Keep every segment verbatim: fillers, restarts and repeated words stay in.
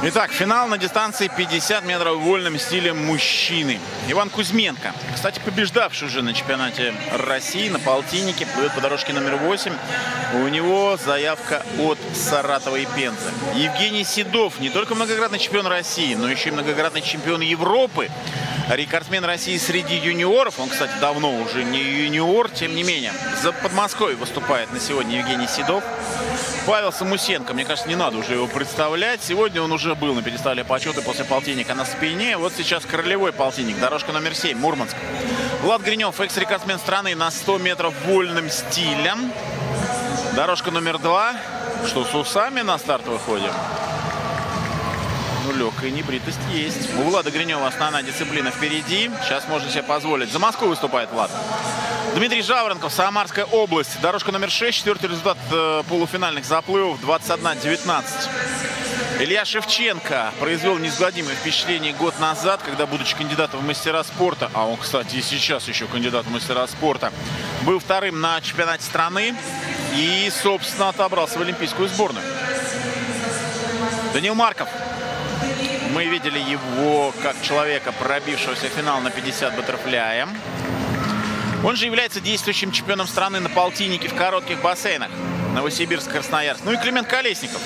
Итак, финал на дистанции пятьдесят метров в вольном стиле мужчины. Иван Кузьменко, кстати, побеждавший уже на чемпионате России на полтиннике, плывет по дорожке номер восемь. У него заявка от Саратова и Пензы. Евгений Седов, не только многократный чемпион России, но еще и многократный чемпион Европы. Рекордсмен России среди юниоров. Он, кстати, давно уже не юниор, тем не менее. За Подмосковье выступает на сегодня Евгений Седов. Павел Самусенко, мне кажется, не надо уже его представлять. Сегодня он уже был на пьедестале почета после полтинника на спине. Вот сейчас королевой полтинник, дорожка номер семь, Мурманск. Влад Гринев, экс-рекордсмен страны на сто метров вольным стилем. Дорожка номер два. Что, с усами на старт выходим? Ну, легкая небритость есть. У Влада Гринева основная дисциплина впереди. Сейчас можно себе позволить. За Москву выступает Влад. Дмитрий Жаворонков, Самарская область. Дорожка номер шесть. Четвертый результат э, полуфинальных заплывов. двадцать один девятнадцать. Илья Шевченко произвел неизгладимое впечатление год назад, когда, будучи кандидатом в мастера спорта, а он, кстати, и сейчас еще кандидат в мастера спорта, был вторым на чемпионате страны и, собственно, отобрался в олимпийскую сборную. Даниил Марков. Мы видели его как человека, пробившегося в финал на пятьдесят баттерфляем. Он же является действующим чемпионом страны на полтиннике в коротких бассейнах. Новосибирск, Красноярск. Ну и Климент Колесников.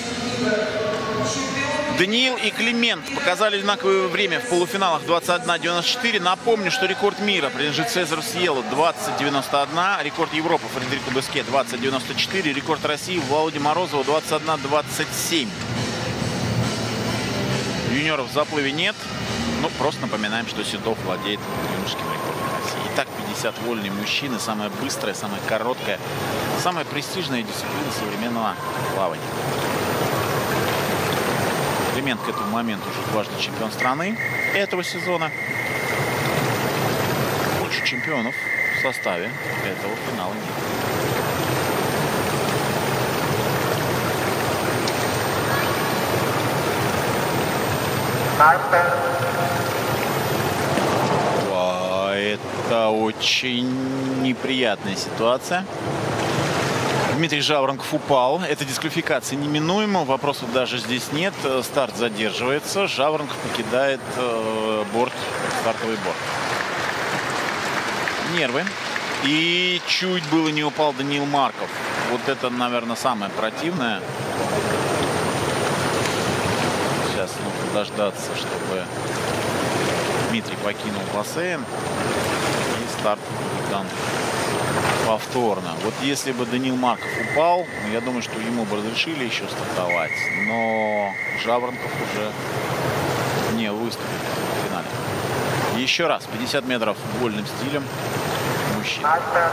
Даниил и Климент показали одинаковое время в полуфиналах двадцать один девяносто четыре. Напомню, что рекорд мира принадлежит Цезарю Сьеллу двадцать девяносто один. Рекорд Европы Фредерико Беске двадцать девяносто четыре. Рекорд России Володи Морозова двадцать один двадцать семь. Юниоров в заплыве нет. Ну, просто напоминаем, что Седов владеет юношеским рекордом России. Итак, пятьдесят вольные мужчины. Самая быстрая, самая короткая, самая престижная дисциплина современного плавания. Климент к этому моменту уже дважды чемпион страны этого сезона. Больше чемпионов в составе этого финала нет. О, это очень неприятная ситуация. Дмитрий Жаворонков упал. Это дисквалификация неминуема. Вопросов даже здесь нет. Старт задерживается. Жаворонков покидает э, борт, стартовый борт. Нервы. И чуть было не упал Даниил Марков. Вот это, наверное, самое противное. Сейчас нужно дождаться, чтобы Дмитрий покинул бассейн. И старт дан повторно. Вот если бы Даниил Марков упал, я думаю, что ему бы разрешили еще стартовать. Но Жаворонков уже не выступит в финале. Еще раз, пятьдесят метров вольным стилем мужчин.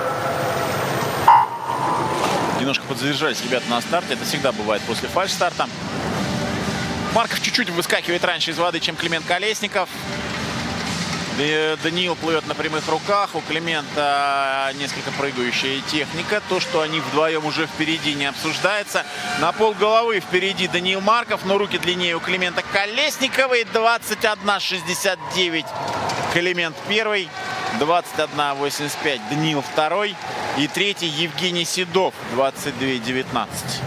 Немножко подзадержались ребята на старте. Это всегда бывает после фальш-старта. Марков чуть-чуть выскакивает раньше из воды, чем Климент Колесников. Даниил плывет на прямых руках. У Климента несколько прыгающая техника. То, что они вдвоем уже впереди, не обсуждается. На полголовы впереди Даниил Марков, но руки длиннее у Климента Колесникова. И двадцать один шестьдесят девять Климент первый. двадцать один восемьдесят пять Даниил второй. И третий Евгений Седов. двадцать два девятнадцать.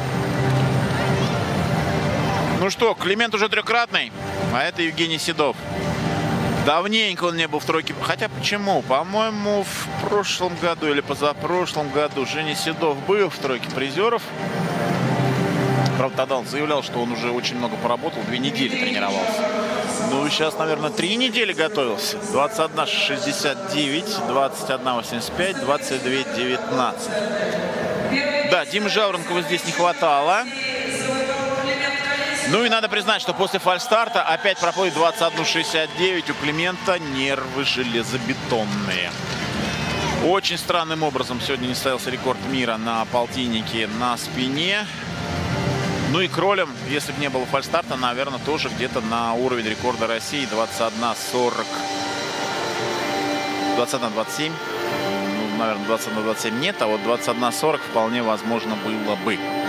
Ну что, Климент уже трехкратный, а это Евгений Седов. Давненько он не был в тройке. Хотя почему? По-моему, в прошлом году или позапрошлом году Женя Седов был в тройке призеров. Правда, тогда он заявлял, что он уже очень много поработал, две недели тренировался. Ну, сейчас, наверное, три недели готовился. двадцать один шестьдесят девять, двадцать один восемьдесят пять, двадцать два девятнадцать. Да, Димы Жаворонкова здесь не хватало. Ну и надо признать, что после фальстарта опять проплыть двадцать один шестьдесят девять. У Климента нервы железобетонные. Очень странным образом сегодня не ставился рекорд мира на полтиннике на спине. Ну и кролем, если бы не было фальстарта, наверное, тоже где-то на уровень рекорда России двадцать один сорок. двадцать один двадцать семь. Ну, наверное, двадцать один двадцать семь нет, а вот двадцать один сорок вполне возможно было бы.